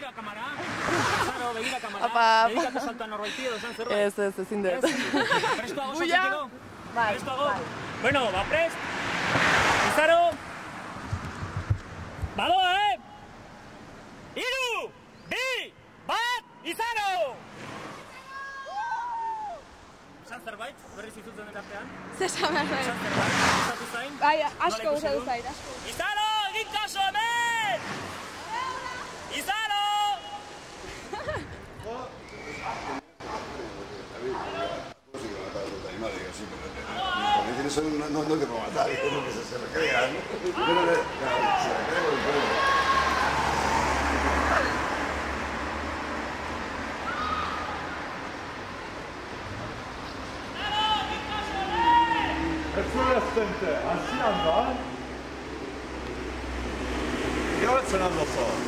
begira kamara. Zaro, begira kamara. Apa. Dedikatu saltoan norbaiti edo esan zerbait. Ez, ezin dut. Prestoago Buia. saltzeko? Bai, Prestoago? bai. Bueno, ba, prest. Izaro. Badoa, Iru, bi, bat, izaro! Esan zerbait, berriz izutzen den artean? Zesan behar zain. Esan zerbait, gustatu zain? Bai, asko gustatu zain, asko. Izaro, egin kaso hemen! Izaro! Eso no te puedo matar, es lo que se recrea, ¿no? Se recrea con el pueblo. Excelente, así anda. ¿Qué hora serán los ojos?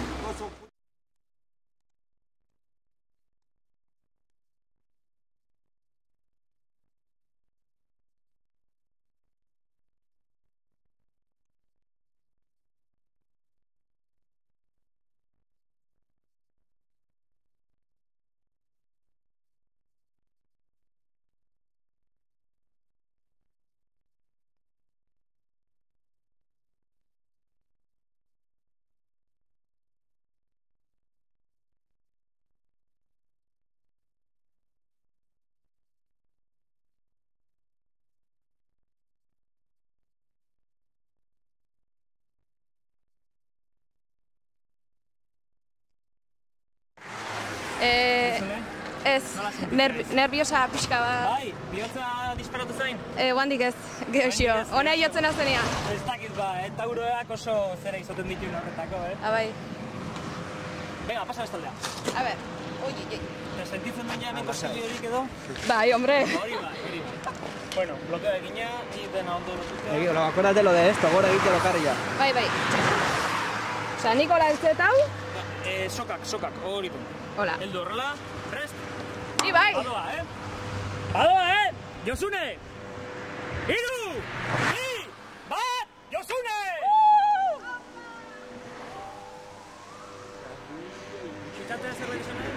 Ez, nerviosa pixka bat. Bai, bihotza disparatu zain? Guandik ez, geosio. Hona jotzen azenean. Ez dakit ba, tauroak oso zera izaten dituen horretako, Bai. Venga, pasa bestaldea. A ber, oi. Te sentitzen duen ja hemen kosili horik edo? Bai, hombre. Hori bai. Bueno, blokeo egina, y dena ondo lotuta. Acuérdate lo de esto, gora egiteko karria. Bai. Osa, Nikola ez dut hau? Sokak, hori du. Hola. Eldu horrela, prest? Bai. Badoa, Josune! Iru! Bi! Bat! Josune! Fitxatea zerbait izan nahi?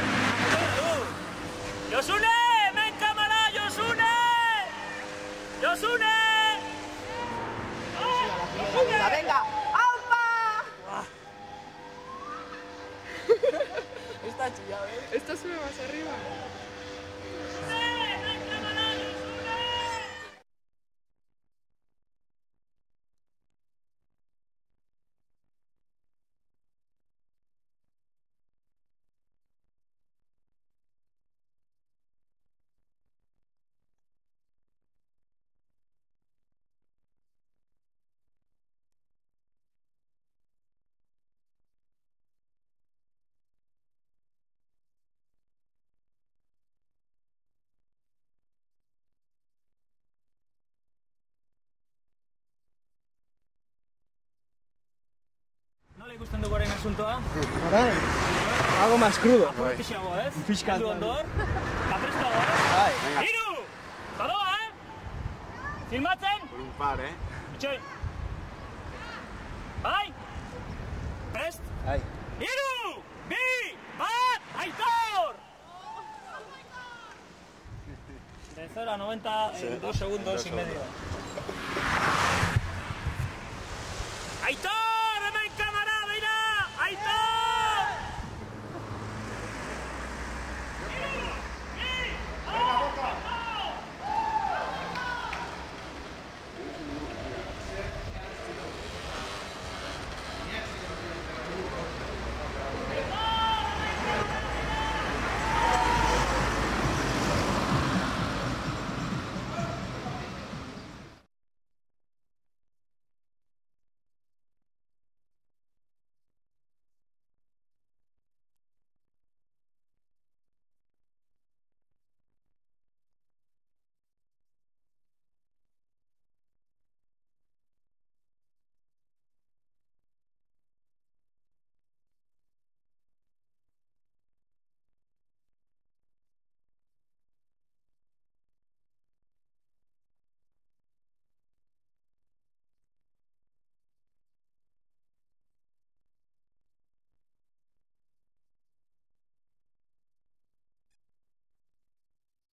Josune! Men kamara, Josune! Josune! Venga, ¡aupa! Está chillado, Esto sube más arriba. Nola ikusten dugu orain asuntoa? Orain, algo más crudo. Apurtixiago, ez? Pixka. Heldu ondor. Kaprestoago, ez? Bai. Iru! Badoa, Filmatzen? Por un par, Itxoin. Bai? Prest? Bai. Iru! Bi! Bat! Aitor! De 0 a 90 en 2 segundos y medio. ¡Aitor!